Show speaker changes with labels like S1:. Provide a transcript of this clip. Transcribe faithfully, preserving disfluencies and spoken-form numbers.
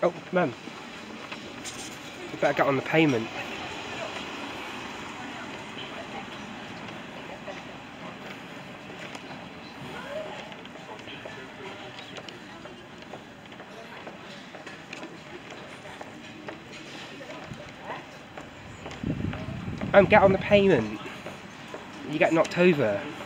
S1: Oh, Mum. You better get on the payment. Mum, get on the payment. You get knocked over.